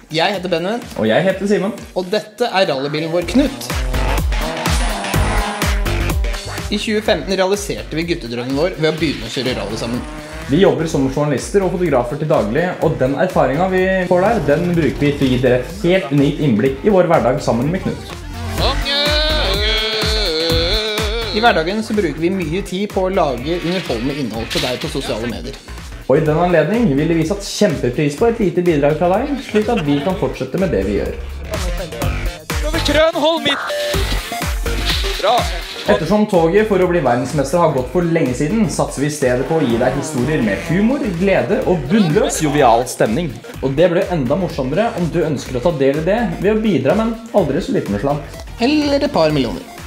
Jeg heter Benjamin. Og jeg heter Simon. Og dette er rallybilen vår Knut. I 2015 realiserte vi guttedrømmen vår ved å begynne å kjøre rally sammen. Vi jobber som journalister og fotografer til daglig, og den erfaringen vi får der, den bruker vi til å gi dere et helt unikt innblikk i vår hverdag sammen med Knut. I hverdagen så bruker vi mye tid på å lage underholdende innhold til deg på sosiale medier. Og i den anledning vil vi satt kjempepris på et lite bidrag fra deg, slik at vi kan fortsette med det vi gjør. Hold midt! Bra! Ettersom toget for å bli verdensmester har gått for lenge siden, satser vi i stedet på å gi deg historier med humor, glede og bunnløs jovial stemning. Og det blir enda morsommere om du ønsker å ta del i det ved å bidra med en aldri så liten slant. Eller et par millioner.